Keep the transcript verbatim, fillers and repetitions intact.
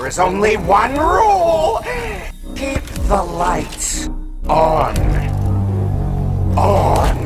There is only one rule. Keep the lights on. On.